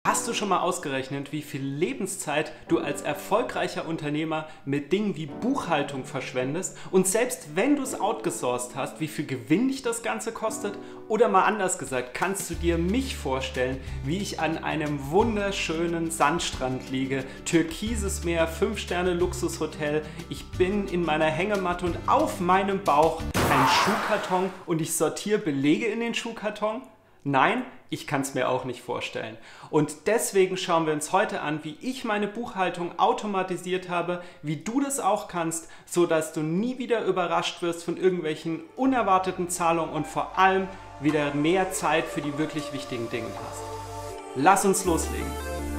Hast du schon mal ausgerechnet, wie viel Lebenszeit du als erfolgreicher Unternehmer mit Dingen wie Buchhaltung verschwendest? Und selbst wenn du es outgesourced hast, wie viel Gewinn dich das Ganze kostet? Oder mal anders gesagt, kannst du dir mich vorstellen, wie ich an einem wunderschönen Sandstrand liege, türkises Meer, 5-Sterne-Luxushotel, ich bin in meiner Hängematte und auf meinem Bauch ein Schuhkarton und ich sortiere Belege in den Schuhkarton? Nein, ich kann es mir auch nicht vorstellen. Und deswegen schauen wir uns heute an, wie ich meine Buchhaltung automatisiert habe, wie du das auch kannst, sodass du nie wieder überrascht wirst von irgendwelchen unerwarteten Zahlungen und vor allem wieder mehr Zeit für die wirklich wichtigen Dinge hast. Lass uns loslegen.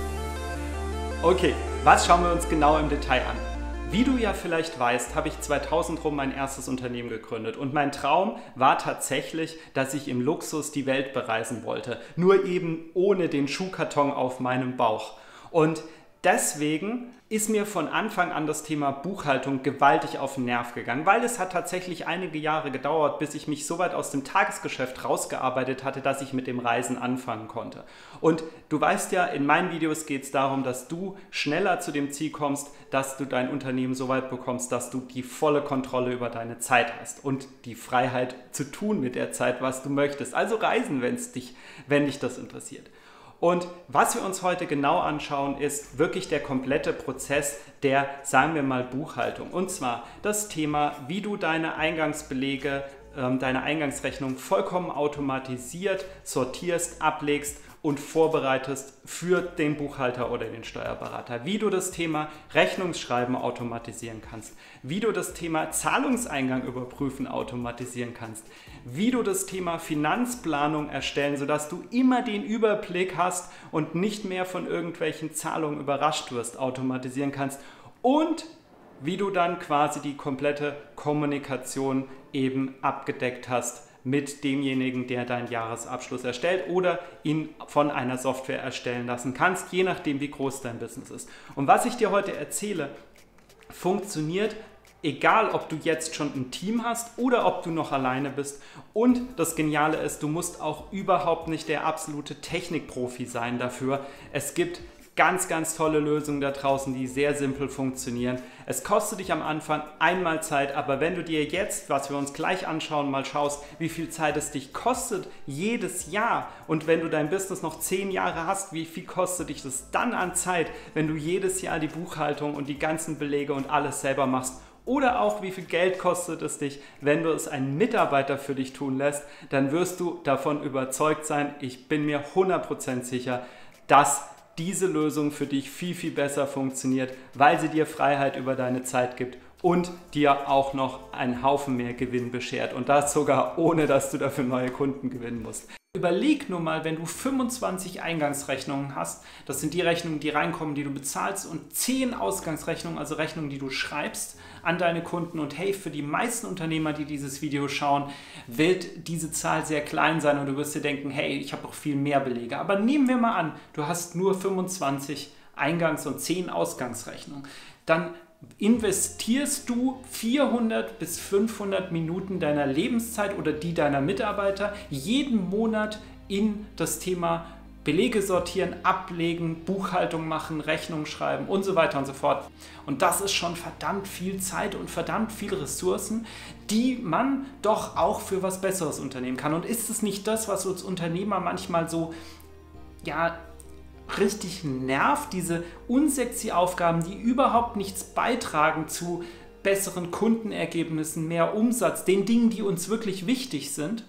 Okay, was schauen wir uns genau im Detail an? Wie du ja vielleicht weißt, habe ich 2000 rum mein erstes Unternehmen gegründet und mein Traum war tatsächlich, dass ich im Luxus die Welt bereisen wollte, nur eben ohne den Schuhkarton auf meinem Bauch. Und deswegen ist mir von Anfang an das Thema Buchhaltung gewaltig auf den Nerv gegangen, weil es hat tatsächlich einige Jahre gedauert, bis ich mich so weit aus dem Tagesgeschäft rausgearbeitet hatte, dass ich mit dem Reisen anfangen konnte. Und du weißt ja, in meinen Videos geht es darum, dass du schneller zu dem Ziel kommst, dass du dein Unternehmen so weit bekommst, dass du die volle Kontrolle über deine Zeit hast und die Freiheit zu tun mit der Zeit, was du möchtest. Also reisen, wenn dich das interessiert. Und was wir uns heute genau anschauen, ist wirklich der komplette Prozess der, sagen wir mal, Buchhaltung. Und zwar das Thema, wie du deine Eingangsbelege, deine Eingangsrechnung vollkommen automatisiert sortierst, ablegst und vorbereitest für den Buchhalter oder den Steuerberater. Wie du das Thema Rechnungsschreiben automatisieren kannst, wie du das Thema Zahlungseingang überprüfen automatisieren kannst, wie du das Thema Finanzplanung erstellen, sodass du immer den Überblick hast und nicht mehr von irgendwelchen Zahlungen überrascht wirst, automatisieren kannst und wie du dann quasi die komplette Kommunikation eben abgedeckt hast mit demjenigen, der deinen Jahresabschluss erstellt oder ihn von einer Software erstellen lassen kannst, je nachdem, wie groß dein Business ist. Und was ich dir heute erzähle, funktioniert, egal ob du jetzt schon ein Team hast oder ob du noch alleine bist. Und das Geniale ist, du musst auch überhaupt nicht der absolute Technikprofi sein dafür. Es gibt ganz, ganz tolle Lösungen da draußen, die sehr simpel funktionieren. Es kostet dich am Anfang einmal Zeit, aber wenn du dir jetzt, was wir uns gleich anschauen, mal schaust, wie viel Zeit es dich kostet jedes Jahr und wenn du dein Business noch 10 Jahre hast, wie viel kostet dich das dann an Zeit, wenn du jedes Jahr die Buchhaltung und die ganzen Belege und alles selber machst? Oder auch, wie viel Geld kostet es dich, wenn du es einen Mitarbeiter für dich tun lässt, dann wirst du davon überzeugt sein, ich bin mir 100% sicher, dass diese Lösung für dich viel, viel besser funktioniert, weil sie dir Freiheit über deine Zeit gibt und dir auch noch einen Haufen mehr Gewinn beschert. Und das sogar ohne, dass du dafür neue Kunden gewinnen musst. Überleg nur mal, wenn du 25 Eingangsrechnungen hast, das sind die Rechnungen, die reinkommen, die du bezahlst, und 10 Ausgangsrechnungen, also Rechnungen, die du schreibst an deine Kunden. Und hey, für die meisten Unternehmer, die dieses Video schauen, wird diese Zahl sehr klein sein und du wirst dir denken, hey, ich habe doch viel mehr Belege. Aber nehmen wir mal an, du hast nur 25 Eingangs- und 10 Ausgangsrechnungen. Dann investierst du 400 bis 500 Minuten deiner Lebenszeit oder die deiner Mitarbeiter jeden Monat in das Thema Belege sortieren, ablegen, Buchhaltung machen, Rechnung schreiben und so weiter und so fort. Und das ist schon verdammt viel Zeit und verdammt viele Ressourcen, die man doch auch für was Besseres unternehmen kann. Und ist es nicht das, was uns Unternehmer manchmal so, ja, richtig nervt, diese unsexy Aufgaben, die überhaupt nichts beitragen zu besseren Kundenergebnissen, mehr Umsatz, den Dingen, die uns wirklich wichtig sind?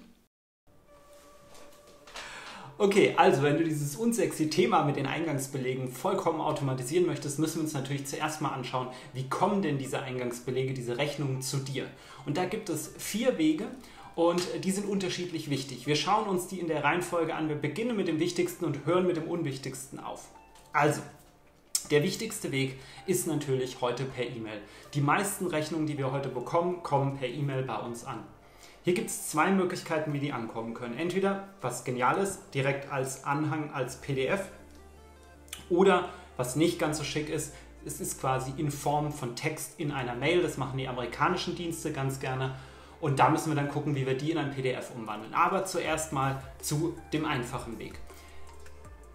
Okay, also wenn du dieses unsexy Thema mit den Eingangsbelegen vollkommen automatisieren möchtest, müssen wir uns natürlich zuerst mal anschauen, wie kommen denn diese Eingangsbelege, diese Rechnungen zu dir? Und da gibt es 4 Wege. Und die sind unterschiedlich wichtig. Wir schauen uns die in der Reihenfolge an. Wir beginnen mit dem Wichtigsten und hören mit dem Unwichtigsten auf. Also, der wichtigste Weg ist natürlich heute per E-Mail. Die meisten Rechnungen, die wir heute bekommen, kommen per E-Mail bei uns an. Hier gibt es 2 Möglichkeiten, wie die ankommen können. Entweder, was genial ist, direkt als Anhang, als PDF. Oder, was nicht ganz so schick ist, es ist quasi in Form von Text in einer Mail. Das machen die amerikanischen Dienste ganz gerne. Und da müssen wir dann gucken, wie wir die in ein PDF umwandeln. Aber zuerst mal zu dem einfachen Weg.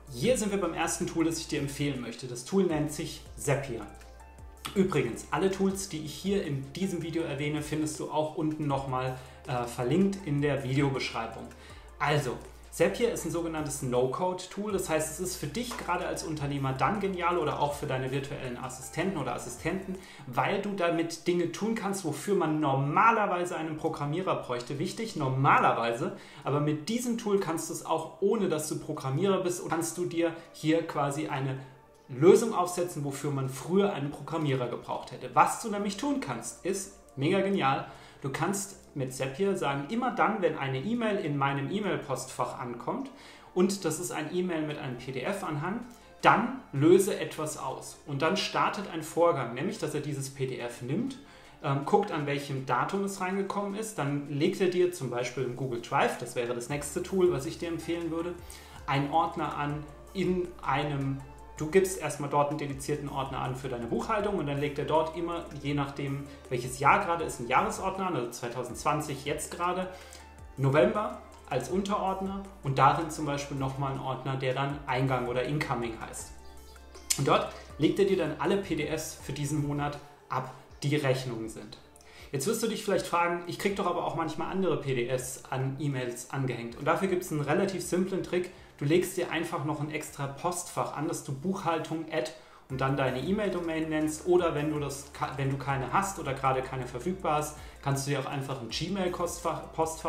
Hier sind wir beim ersten Tool, das ich dir empfehlen möchte. Das Tool nennt sich Zapier. Übrigens, alle Tools, die ich hier in diesem Video erwähne, findest du auch unten nochmal verlinkt in der Videobeschreibung. Also, Zapier ist ein sogenanntes No-Code-Tool, das heißt, es ist für dich gerade als Unternehmer dann genial oder auch für deine virtuellen Assistenten oder Assistenten, weil du damit Dinge tun kannst, wofür man normalerweise einen Programmierer bräuchte. Wichtig, normalerweise, aber mit diesem Tool kannst du es auch, ohne dass du Programmierer bist, und kannst du dir hier quasi eine Lösung aufsetzen, wofür man früher einen Programmierer gebraucht hätte. Was du nämlich tun kannst, ist mega genial. Du kannst mit Zapier sagen, immer dann, wenn eine E-Mail in meinem E-Mail-Postfach ankommt und das ist ein E-Mail mit einem PDF-Anhang, dann löse etwas aus. Und dann startet ein Vorgang, nämlich, dass er dieses PDF nimmt, guckt, an welchem Datum es reingekommen ist, dann legt er dir zum Beispiel im Google Drive, das wäre das nächste Tool, was ich dir empfehlen würde, einen Ordner an in einem. Du gibst erstmal dort einen dedizierten Ordner an für deine Buchhaltung und dann legt er dort immer, je nachdem welches Jahr gerade ist, einen Jahresordner an, also 2020 jetzt gerade, November als Unterordner und darin zum Beispiel nochmal einen Ordner, der dann Eingang oder Incoming heißt. Und dort legt er dir dann alle PDFs für diesen Monat ab, die Rechnungen sind. Jetzt wirst du dich vielleicht fragen, ich kriege doch aber auch manchmal andere PDFs an E-Mails angehängt und dafür gibt es einen relativ simplen Trick. Du legst dir einfach noch ein extra Postfach an, dass du Buchhaltung und dann deine E-Mail-Domain nennst oder wenn du keine hast oder gerade keine verfügbar hast, kannst du dir auch einfach ein Gmail-Postfach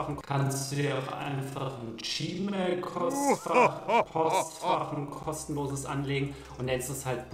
ein kostenloses anlegen und nennst es halt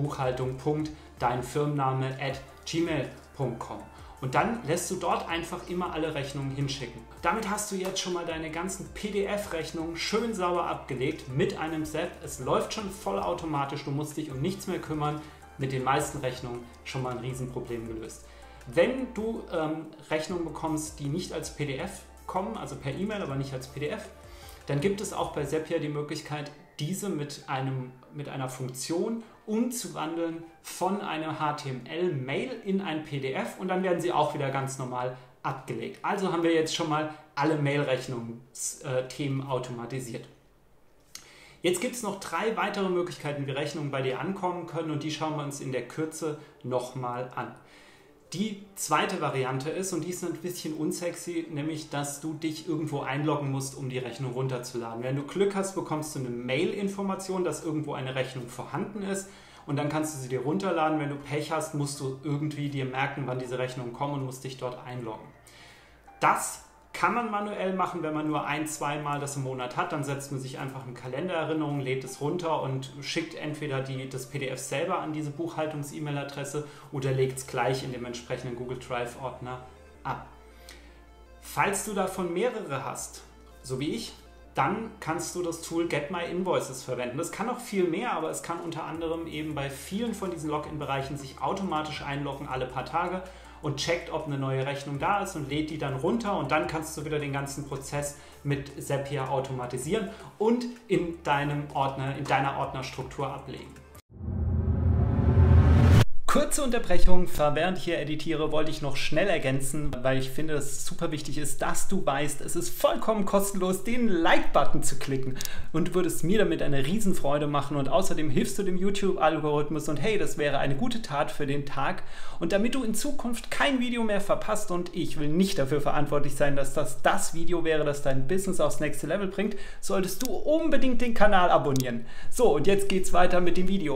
Buchhaltung.deinfirmenname@gmail.com. Und dann lässt du dort einfach immer alle Rechnungen hinschicken. Damit hast du jetzt schon mal deine ganzen PDF-Rechnungen schön sauber abgelegt mit einem Zap. Es läuft schon vollautomatisch, du musst dich um nichts mehr kümmern. Mit den meisten Rechnungen schon mal ein Riesenproblem gelöst. Wenn du Rechnungen bekommst, die nicht als PDF kommen, also per E-Mail, aber nicht als PDF, dann gibt es auch bei Zapier die Möglichkeit, diese mit einer Funktion umzuwandeln von einer HTML-Mail in ein PDF und dann werden sie auch wieder ganz normal abgelegt. Also haben wir jetzt schon mal alle Mail-Rechnungsthemen automatisiert. Jetzt gibt es noch 3 weitere Möglichkeiten, wie Rechnungen bei dir ankommen können und die schauen wir uns in der Kürze nochmal an. Die zweite Variante ist, und die ist ein bisschen unsexy, nämlich, dass du dich irgendwo einloggen musst, um die Rechnung runterzuladen. Wenn du Glück hast, bekommst du eine Mail-Information, dass irgendwo eine Rechnung vorhanden ist und dann kannst du sie dir runterladen. Wenn du Pech hast, musst du irgendwie dir merken, wann diese Rechnungen kommen und musst dich dort einloggen. Das kann man manuell machen, wenn man nur 1-2 Mal das im Monat hat. Dann setzt man sich einfach eine Kalendererinnerung, lädt es runter und schickt entweder das PDF selber an diese Buchhaltungs-E-Mail-Adresse oder legt es gleich in dem entsprechenden Google Drive-Ordner ab. Falls du davon mehrere hast, so wie ich, dann kannst du das Tool Get My Invoices verwenden. Das kann noch viel mehr, aber es kann unter anderem eben bei vielen von diesen Login-Bereichen sich automatisch einloggen alle paar Tage und checkt, ob eine neue Rechnung da ist und lädt die dann runter und dann kannst du wieder den ganzen Prozess mit Zapier automatisieren und in deiner Ordnerstruktur ablegen. Kurze Unterbrechung, während ich hier editiere, wollte ich noch schnell ergänzen, weil ich finde, dass es super wichtig ist, dass du weißt, es ist vollkommen kostenlos, den Like-Button zu klicken und du würdest mir damit eine Riesenfreude machen und außerdem hilfst du dem YouTube-Algorithmus und hey, das wäre eine gute Tat für den Tag und damit du in Zukunft kein Video mehr verpasst und ich will nicht dafür verantwortlich sein, dass das Video wäre, das dein Business aufs nächste Level bringt, solltest du unbedingt den Kanal abonnieren. So, und jetzt geht's weiter mit dem Video.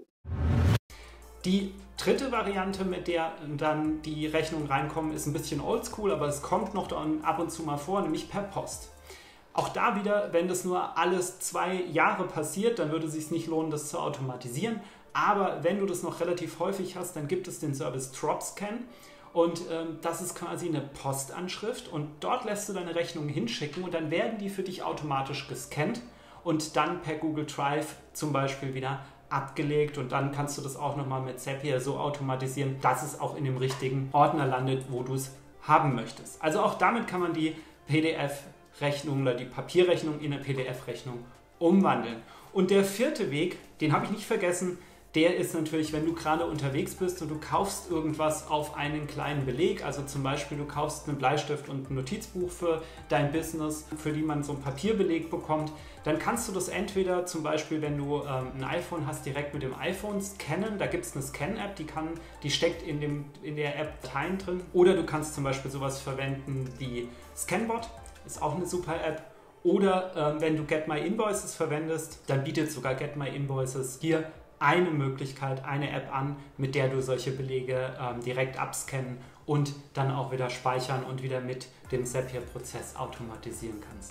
Die dritte Variante, mit der dann die Rechnungen reinkommen, ist ein bisschen oldschool, aber es kommt noch ab und zu mal vor, nämlich per Post. Auch da wieder, wenn das nur alles 2 Jahre passiert, dann würde es sich nicht lohnen, das zu automatisieren. Aber wenn du das noch relativ häufig hast, dann gibt es den Service Dropscan und das ist quasi eine Postanschrift und dort lässt du deine Rechnungen hinschicken und dann werden die für dich automatisch gescannt und dann per Google Drive zum Beispiel wieder abgelegt und dann kannst du das auch nochmal mit Zapier so automatisieren, dass es auch in dem richtigen Ordner landet, wo du es haben möchtest. Also auch damit kann man die PDF-Rechnung oder die Papierrechnung in eine PDF-Rechnung umwandeln. Und der vierte Weg, den habe ich nicht vergessen, der ist natürlich, wenn du gerade unterwegs bist und du kaufst irgendwas auf einen kleinen Beleg, also zum Beispiel du kaufst einen Bleistift und ein Notizbuch für dein Business, für die man so einen Papierbeleg bekommt, dann kannst du das entweder zum Beispiel, wenn du ein iPhone hast, direkt mit dem iPhone scannen. Da gibt es eine Scan-App, die steckt in der App Dateien drin. Oder du kannst zum Beispiel sowas verwenden wie Scanbot, ist auch eine super App. Oder wenn du Get My Invoices verwendest, dann bietet sogar Get My Invoices hier eine Möglichkeit, eine App an, mit der du solche Belege direkt abscannen und dann auch wieder speichern und wieder mit dem Zapier-Prozess automatisieren kannst.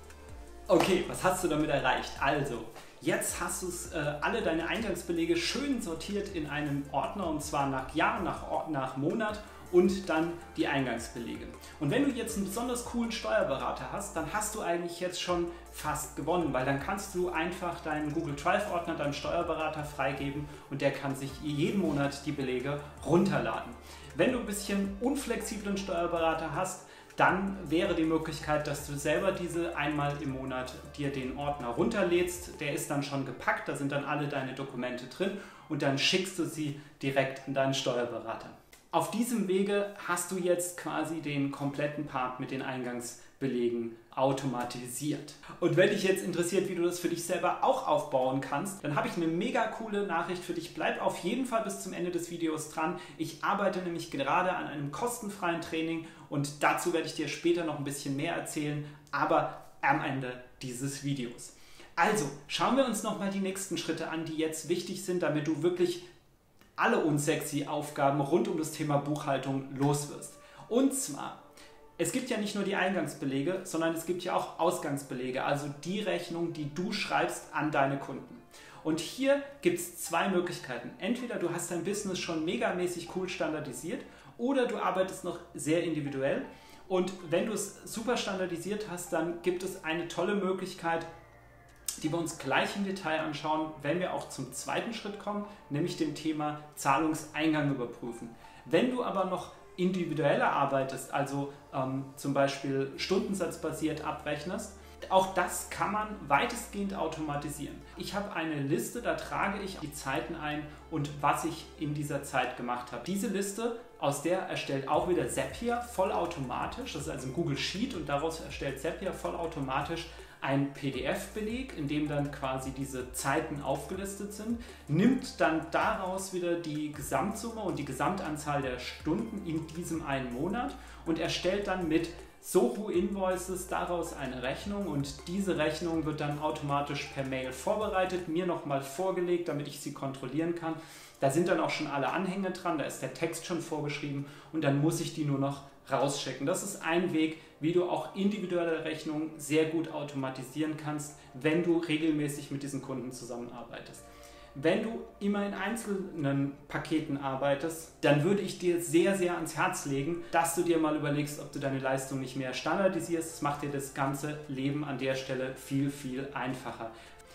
Okay, was hast du damit erreicht? Also, jetzt hast du alle deine Eingangsbelege schön sortiert in einem Ordner, und zwar nach Jahr, nach Monat und dann die Eingangsbelege. Und wenn du jetzt einen besonders coolen Steuerberater hast, dann hast du eigentlich jetzt schon fast gewonnen, weil dann kannst du einfach deinen Google Drive-Ordner deinem Steuerberater freigeben und der kann sich jeden Monat die Belege runterladen. Wenn du ein bisschen unflexiblen Steuerberater hast, dann wäre die Möglichkeit, dass du selber diese einmal im Monat dir den Ordner runterlädst. Der ist dann schon gepackt, da sind dann alle deine Dokumente drin und dann schickst du sie direkt an deinen Steuerberater. Auf diesem Wege hast du jetzt quasi den kompletten Part mit den Eingangsbelegen automatisiert. Und wenn dich jetzt interessiert, wie du das für dich selber auch aufbauen kannst, dann habe ich eine mega coole Nachricht für dich. Bleib auf jeden Fall bis zum Ende des Videos dran. Ich arbeite nämlich gerade an einem kostenfreien Training und dazu werde ich dir später noch ein bisschen mehr erzählen, aber am Ende dieses Videos. Also, schauen wir uns nochmal die nächsten Schritte an, die jetzt wichtig sind, damit du wirklich alle unsexy Aufgaben rund um das Thema Buchhaltung los wirst. Und zwar, es gibt ja nicht nur die Eingangsbelege, sondern es gibt ja auch Ausgangsbelege, also die Rechnung, die du schreibst an deine Kunden. Und hier gibt es zwei Möglichkeiten. Entweder du hast dein Business schon megamäßig cool standardisiert oder du arbeitest noch sehr individuell. Und wenn du es super standardisiert hast, dann gibt es eine tolle Möglichkeit, die wir uns gleich im Detail anschauen, wenn wir auch zum zweiten Schritt kommen, nämlich dem Thema Zahlungseingang überprüfen. Wenn du aber noch individueller arbeitest, also zum Beispiel stundensatzbasiert abrechnest, auch das kann man weitestgehend automatisieren. Ich habe eine Liste, da trage ich die Zeiten ein und was ich in dieser Zeit gemacht habe. Diese Liste, aus der erstellt auch wieder Zapier vollautomatisch, das ist also ein Google Sheet und daraus erstellt Zapier vollautomatisch ein PDF-Beleg, in dem dann quasi diese Zeiten aufgelistet sind, nimmt dann daraus wieder die Gesamtsumme und die Gesamtanzahl der Stunden in diesem einen Monat und erstellt dann mit Sohu Invoices daraus eine Rechnung und diese Rechnung wird dann automatisch per Mail vorbereitet, mir nochmal vorgelegt, damit ich sie kontrollieren kann. Da sind dann auch schon alle Anhänge dran, da ist der Text schon vorgeschrieben und dann muss ich die nur noch rausschicken. Das ist ein Weg, wie du auch individuelle Rechnungen sehr gut automatisieren kannst, wenn du regelmäßig mit diesen Kunden zusammenarbeitest. Wenn du immer in einzelnen Paketen arbeitest, dann würde ich dir sehr, sehr ans Herz legen, dass du dir mal überlegst, ob du deine Leistung nicht mehr standardisierst. Das macht dir das ganze Leben an der Stelle viel, viel einfacher.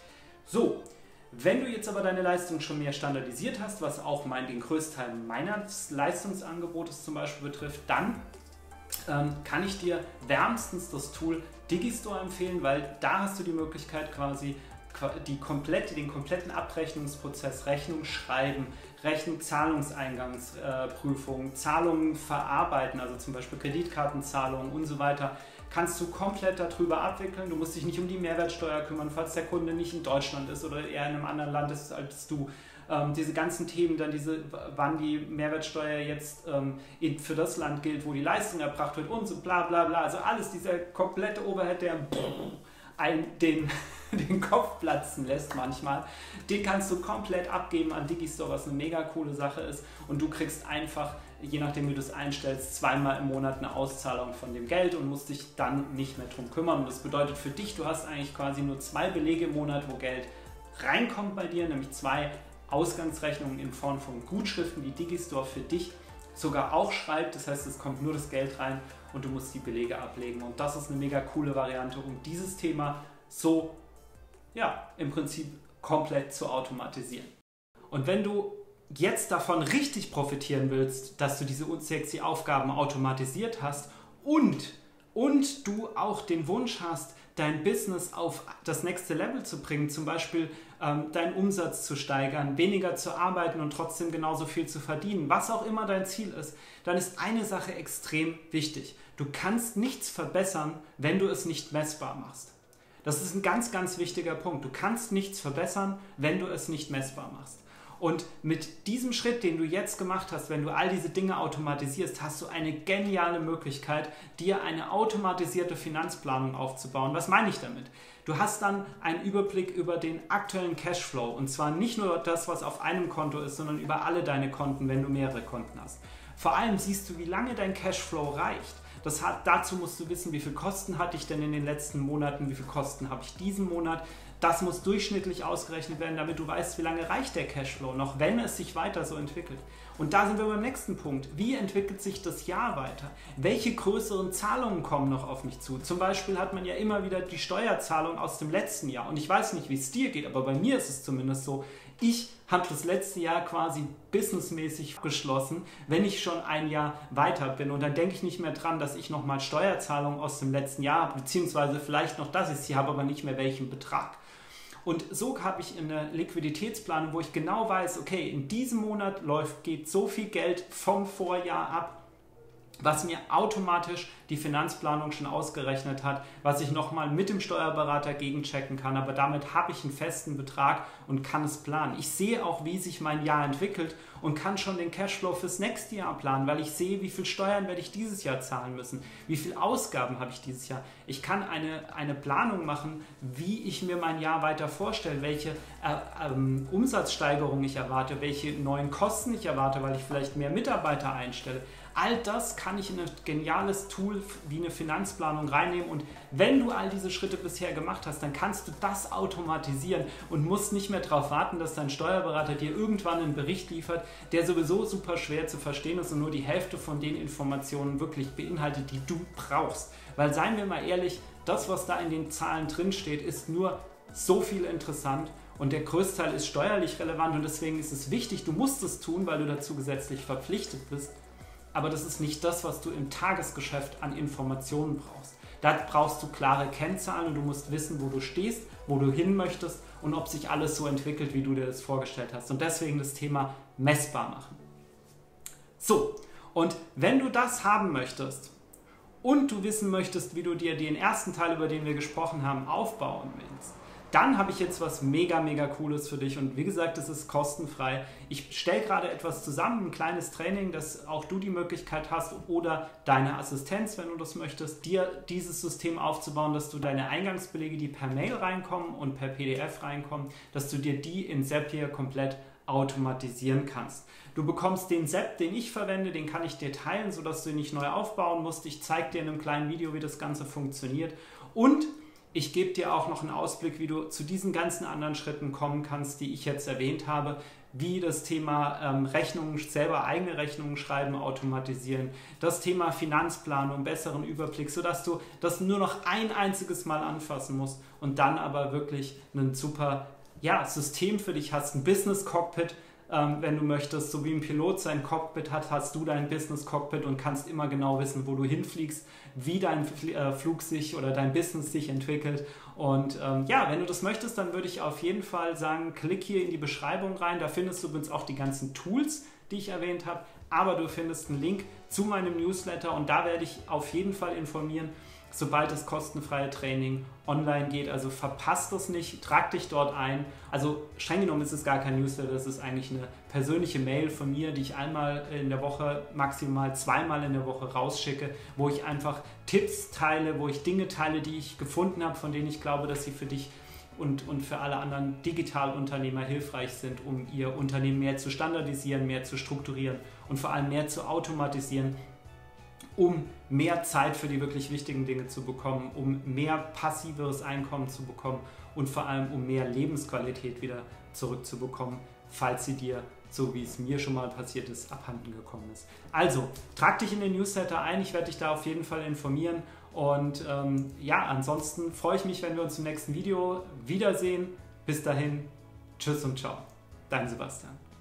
So, wenn du jetzt aber deine Leistung schon mehr standardisiert hast, was auch den größten Teil meines Leistungsangebotes zum Beispiel betrifft, dann kann ich dir wärmstens das Tool Digistore empfehlen, weil da hast du die Möglichkeit quasi den kompletten Abrechnungsprozess, Rechnung schreiben, Zahlungseingangsprüfung, Zahlungen verarbeiten, also zum Beispiel Kreditkartenzahlungen und so weiter, kannst du komplett darüber abwickeln. Du musst dich nicht um die Mehrwertsteuer kümmern, falls der Kunde nicht in Deutschland ist oder eher in einem anderen Land ist als du. Diese ganzen Themen, dann wann die Mehrwertsteuer jetzt für das Land gilt, wo die Leistung erbracht wird und so bla bla bla. Also alles, dieser komplette Overhead, der den Kopf platzen lässt manchmal, den kannst du komplett abgeben an Digistore, was eine mega coole Sache ist und du kriegst einfach, je nachdem wie du es einstellst, zweimal im Monat eine Auszahlung von dem Geld und musst dich dann nicht mehr drum kümmern. Und das bedeutet für dich, du hast eigentlich quasi nur 2 Belege im Monat, wo Geld reinkommt bei dir, nämlich 2 Ausgangsrechnungen in Form von Gutschriften, die Digistore für dich sogar auch schreibt. Das heißt, es kommt nur das Geld rein und du musst die Belege ablegen. Und das ist eine mega coole Variante, um dieses Thema so, ja, im Prinzip komplett zu automatisieren. Und wenn du jetzt davon richtig profitieren willst, dass du diese unsexy Aufgaben automatisiert hast und du auch den Wunsch hast, dein Business auf das nächste Level zu bringen, zum Beispiel deinen Umsatz zu steigern, weniger zu arbeiten und trotzdem genauso viel zu verdienen, was auch immer dein Ziel ist, dann ist eine Sache extrem wichtig. Du kannst nichts verbessern, wenn du es nicht messbar machst. Das ist ein ganz, ganz wichtiger Punkt. Du kannst nichts verbessern, wenn du es nicht messbar machst. Und mit diesem Schritt, den du jetzt gemacht hast, wenn du all diese Dinge automatisierst, hast du eine geniale Möglichkeit, dir eine automatisierte Finanzplanung aufzubauen. Was meine ich damit? Du hast dann einen Überblick über den aktuellen Cashflow und zwar nicht nur das, was auf einem Konto ist, sondern über alle deine Konten, wenn du mehrere Konten hast. Vor allem siehst du, wie lange dein Cashflow reicht. Dazu musst du wissen, wie viel Kosten hatte ich denn in den letzten Monaten, wie viel Kosten habe ich diesen Monat. Das muss durchschnittlich ausgerechnet werden, damit du weißt, wie lange reicht der Cashflow noch, wenn es sich weiter so entwickelt. Und da sind wir beim nächsten Punkt. Wie entwickelt sich das Jahr weiter? Welche größeren Zahlungen kommen noch auf mich zu? Zum Beispiel hat man ja immer wieder die Steuerzahlung aus dem letzten Jahr. Und ich weiß nicht, wie es dir geht, aber bei mir ist es zumindest so, ich habe das letzte Jahr quasi businessmäßig geschlossen, wenn ich schon ein Jahr weiter bin. Und dann denke ich nicht mehr dran, dass ich nochmal Steuerzahlungen aus dem letzten Jahr habe, beziehungsweise vielleicht noch, dass ich sie habe, aber nicht mehr welchen Betrag. Und so habe ich eine Liquiditätsplanung, wo ich genau weiß, okay, in diesem Monat geht so viel Geld vom Vorjahr ab, was mir automatisch die Finanzplanung schon ausgerechnet hat, was ich nochmal mit dem Steuerberater gegenchecken kann, aber damit habe ich einen festen Betrag und kann es planen. Ich sehe auch, wie sich mein Jahr entwickelt und kann schon den Cashflow fürs nächste Jahr planen, weil ich sehe, wie viel Steuern werde ich dieses Jahr zahlen müssen, wie viel Ausgaben habe ich dieses Jahr. Ich kann eine Planung machen, wie ich mir mein Jahr weiter vorstelle, welche Umsatzsteigerung ich erwarte, welche neuen Kosten ich erwarte, weil ich vielleicht mehr Mitarbeiter einstelle. All das kann ich in ein geniales Tool wie eine Finanzplanung reinnehmen und wenn du all diese Schritte bisher gemacht hast, dann kannst du das automatisieren und musst nicht mehr darauf warten, dass dein Steuerberater dir irgendwann einen Bericht liefert, der sowieso super schwer zu verstehen ist und nur die Hälfte von den Informationen wirklich beinhaltet, die du brauchst. Weil seien wir mal ehrlich, das, was da in den Zahlen drin steht, ist nur so viel interessant und der größte Teil ist steuerlich relevant und deswegen ist es wichtig, du musst es tun, weil du dazu gesetzlich verpflichtet bist. Aber das ist nicht das, was du im Tagesgeschäft an Informationen brauchst. Da brauchst du klare Kennzahlen und du musst wissen, wo du stehst, wo du hin möchtest und ob sich alles so entwickelt, wie du dir das vorgestellt hast. Und deswegen das Thema messbar machen. So, und wenn du das haben möchtest und du wissen möchtest, wie du dir den ersten Teil, über den wir gesprochen haben, aufbauen willst, dann habe ich jetzt was mega, mega Cooles für dich und wie gesagt, es ist kostenfrei. Ich stelle gerade etwas zusammen, ein kleines Training, dass auch du die Möglichkeit hast oder deine Assistenz, wenn du das möchtest, dir dieses System aufzubauen, dass du deine Eingangsbelege, die per Mail reinkommen und per PDF reinkommen, dass du dir die in Zapier komplett automatisieren kannst. Du bekommst den Zap, den ich verwende, den kann ich dir teilen, sodass du ihn nicht neu aufbauen musst. Ich zeige dir in einem kleinen Video, wie das Ganze funktioniert und ich gebe dir auch noch einen Ausblick, wie du zu diesen ganzen anderen Schritten kommen kannst, die ich jetzt erwähnt habe, wie das Thema Rechnungen, selber eigene Rechnungen schreiben, automatisieren, das Thema Finanzplanung, besseren Überblick, sodass du das nur noch ein einziges Mal anfassen musst und dann aber wirklich ein super System für dich hast, ein Business Cockpit, wenn du möchtest, so wie ein Pilot sein Cockpit hat, hast du dein Business Cockpit und kannst immer genau wissen, wo du hinfliegst, wie dein Flug sich oder dein Business sich entwickelt. Und wenn du das möchtest, dann würde ich auf jeden Fall sagen, klick hier in die Beschreibung rein, da findest du übrigens auch die ganzen Tools, die ich erwähnt habe, aber du findest einen Link zu meinem Newsletter und da werde ich auf jeden Fall informieren, sobald das kostenfreie Training online geht. Also verpasst das nicht, trag dich dort ein. Also streng genommen ist es gar kein Newsletter, das ist eigentlich eine persönliche Mail von mir, die ich einmal in der Woche, maximal zweimal in der Woche rausschicke, wo ich einfach Tipps teile, wo ich Dinge teile, die ich gefunden habe, von denen ich glaube, dass sie für dich und für alle anderen Digitalunternehmer hilfreich sind, um ihr Unternehmen mehr zu standardisieren, mehr zu strukturieren und vor allem mehr zu automatisieren, um mehr Zeit für die wirklich wichtigen Dinge zu bekommen, um mehr passiveres Einkommen zu bekommen und vor allem um mehr Lebensqualität wieder zurückzubekommen, falls sie dir, so wie es mir schon mal passiert ist, abhanden gekommen ist. Also, trag dich in den Newsletter ein, ich werde dich da auf jeden Fall informieren und ansonsten freue ich mich, wenn wir uns im nächsten Video wiedersehen. Bis dahin, tschüss und ciao. Dein Sebastian.